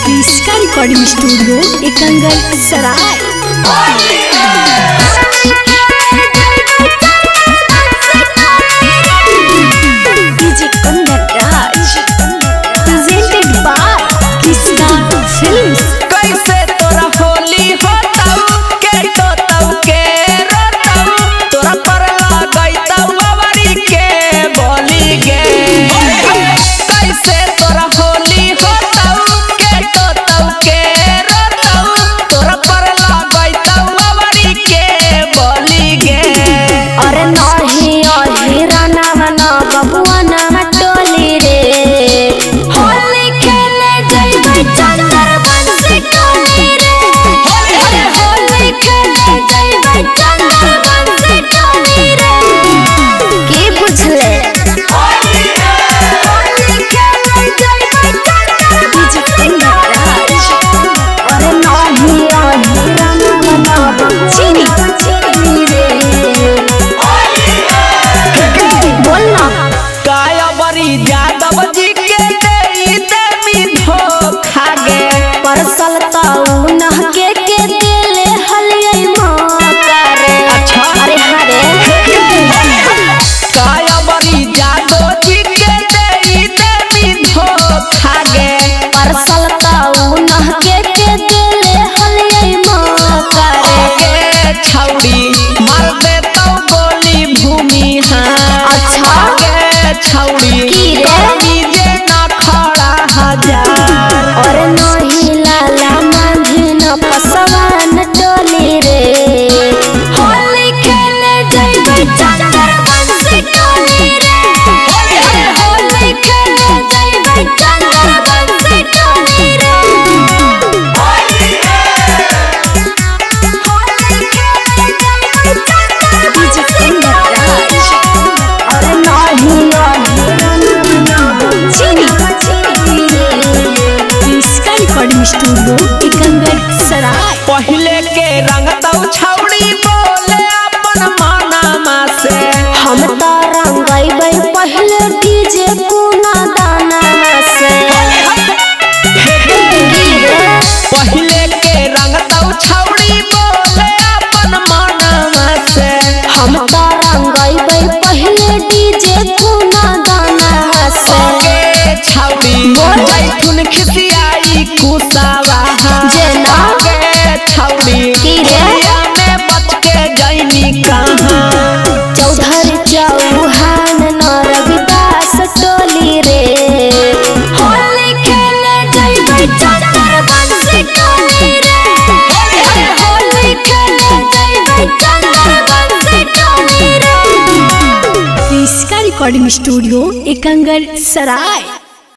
इसका recording studio Ekangar सराय। Studio Ekangar सराय। पहले के रंग तौ छौड़ी बोले अपन माना से हम तो रंगइबै पहले डीजे पुना दाना से। पहले के रंग तौ छौड़ी बोले अपन माना से हम तो रंगइबै पहले डीजे पुना दाना से। छौड़ी जैथुन खिसियाई कुसावा जना छौड़ी में बच के जैनी कहाँ। चौधर चौहान नरविदास टोली रे होली खेले जइबै चंदर बंसी टोली रे। होली खेले जइबै चंदर बंसी टोली रे। इसका रिकॉर्डिंग स्टूडियो एकंगर सराय।